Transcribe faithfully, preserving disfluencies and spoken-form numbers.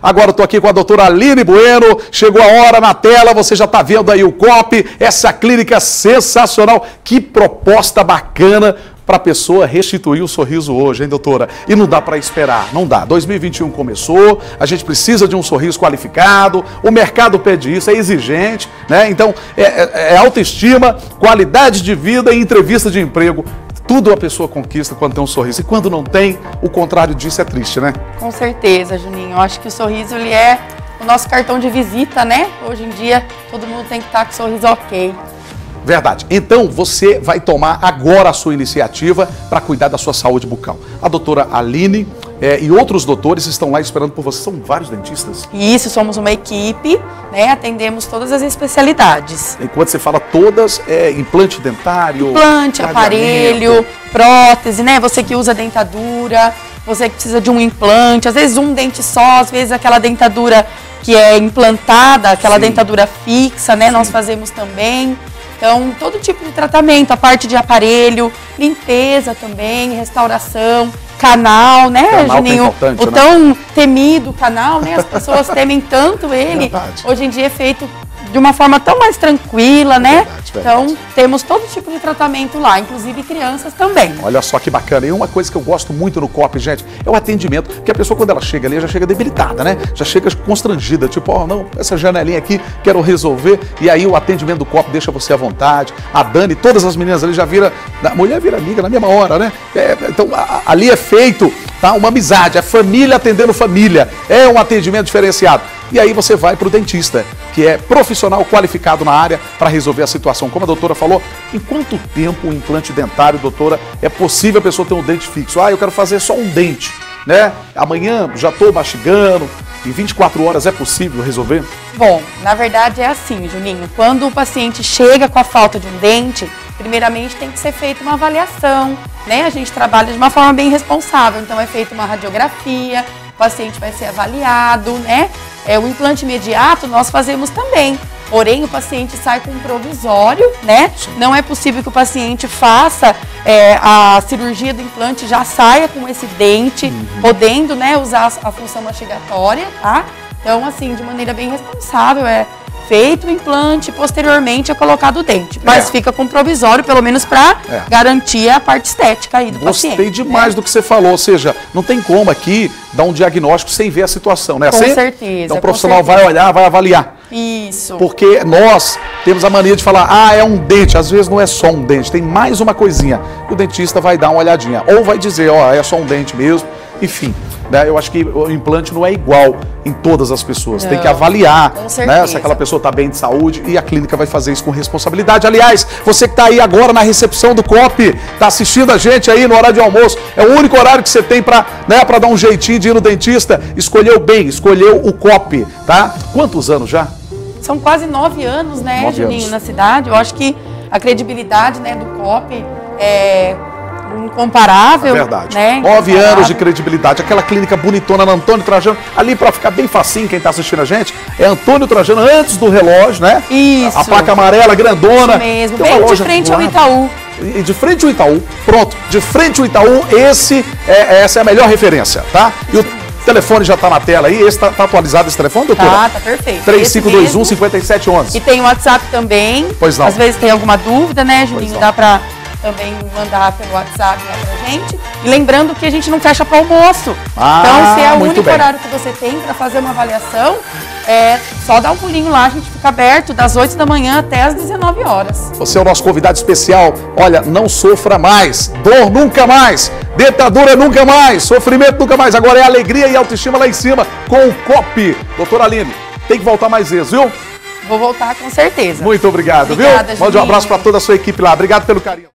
Agora eu tô aqui com a doutora Aline Bueno. Chegou a hora na tela, você já tá vendo aí o C O P, essa clínica sensacional. Que proposta bacana para a pessoa restituir o sorriso hoje, hein, doutora? E não dá para esperar, não dá. dois mil e vinte e um começou, a gente precisa de um sorriso qualificado, o mercado pede isso, é exigente, né? Então, é, é, é autoestima, qualidade de vida e entrevista de emprego. Tudo a pessoa conquista quando tem um sorriso. E quando não tem, o contrário disso é triste, né? Com certeza, Juninho. Eu acho que o sorriso, ele é o nosso cartão de visita, né? Hoje em dia, todo mundo tem que estar com o sorriso ok. Verdade. Então, você vai tomar agora a sua iniciativa para cuidar da sua saúde bucal. A doutora Aline é, e outros doutores estão lá esperando por você. São vários dentistas? Isso, somos uma equipe, né? Atendemos todas as especialidades. Enquanto você fala todas, é implante dentário... Implante, aparelho, prótese, né? Você que usa dentadura, você que precisa de um implante, às vezes um dente só, às vezes aquela dentadura que é implantada, aquela Sim. dentadura fixa, né? Sim. Nós fazemos também. Então, todo tipo de tratamento, a parte de aparelho, limpeza também, restauração, canal, né, canal Juninho? O né? tão temido canal, né? As pessoas temem tanto ele. Verdade. Hoje em dia é feito de uma forma tão mais tranquila, né? Verdade, verdade. Então, temos todo tipo de tratamento lá, inclusive crianças também. Olha só que bacana. E uma coisa que eu gosto muito no C O P, gente, é o atendimento. Porque a pessoa, quando ela chega ali, já chega debilitada, né? Já chega constrangida. Tipo, ó, oh, não, essa janelinha aqui, quero resolver. E aí o atendimento do C O P deixa você à vontade. A Dani, todas as meninas ali já vira... A mulher vira amiga na mesma hora, né? É, então, a, ali é feito, tá? Uma amizade. É família atendendo família. É um atendimento diferenciado. E aí você vai para o dentista, que é profissional qualificado na área para resolver a situação. Como a doutora falou, em quanto tempo um implante dentário, doutora, é possível a pessoa ter um dente fixo? Ah, eu quero fazer só um dente, né? Amanhã já estou mastigando, em vinte e quatro horas é possível resolver? Bom, na verdade é assim, Juninho. Quando o paciente chega com a falta de um dente, primeiramente tem que ser feita uma avaliação, né? A gente trabalha de uma forma bem responsável, então é feita uma radiografia, o paciente vai ser avaliado, né? É, o implante imediato nós fazemos também, porém o paciente sai com um provisório, né? Sim. Não é possível que o paciente faça é, a cirurgia do implante, já saia com esse dente, uhum. podendo, né, usar a função mastigatória, tá? Então, assim, de maneira bem responsável, é feito o implante, posteriormente é colocado o dente. Mas é. fica com provisório, pelo menos para é. garantir a parte estética aí do Gostei paciente. Gostei demais né? do que você falou, ou seja, não tem como aqui dar um diagnóstico sem ver a situação, né? Com assim, certeza. Então o profissional certeza. vai olhar, vai avaliar. Isso. Porque nós temos a mania de falar, ah, é um dente. Às vezes não é só um dente, tem mais uma coisinha. O dentista vai dar uma olhadinha. Ou vai dizer, ó, oh, é só um dente mesmo. Enfim, né? Eu acho que o implante não é igual em todas as pessoas. Não, tem que avaliar, né, se aquela pessoa está bem de saúde, e a clínica vai fazer isso com responsabilidade. Aliás, você que está aí agora na recepção do C O P, está assistindo a gente aí no horário de almoço, é o único horário que você tem para, né, para dar um jeitinho de ir no dentista. Escolheu bem, escolheu o C O P, tá? Quantos anos já? São quase nove anos, né, nove Juninho, anos. na cidade. Eu acho que a credibilidade, né, do C O P é incomparável. É verdade. Né? Nove anos de credibilidade. Aquela clínica bonitona na Antônio Trajano. Ali, para ficar bem facinho, quem está assistindo a gente, é Antônio Trajano, antes do relógio, né? Isso. A placa amarela, grandona. Isso mesmo. Bem de frente ao Itaú. E de frente ao Itaú. Pronto. De frente ao Itaú, esse é, essa é a melhor referência, tá? E o telefone já está na tela aí. Esse está tá atualizado, esse telefone, doutora? Tá, tá perfeito. três cinco dois um, cinco sete um um. E tem o WhatsApp também. Pois não. Às vezes tem alguma dúvida, né, Juninho? Dá para também mandar pelo WhatsApp lá pra gente. E lembrando que a gente não fecha para almoço. Ah, então, se é o único bem. horário que você tem para fazer uma avaliação, é só dar um pulinho lá, a gente fica aberto das oito da manhã até as dezenove horas. Você é o nosso convidado especial. Olha, não sofra mais, dor nunca mais, dentadura nunca mais, sofrimento nunca mais. Agora é alegria e autoestima lá em cima com o C O P. Doutora Aline, tem que voltar mais vezes, viu? Vou voltar com certeza. Muito obrigado, Obrigada, viu? Mande um abraço para toda a sua equipe lá. Obrigado pelo carinho.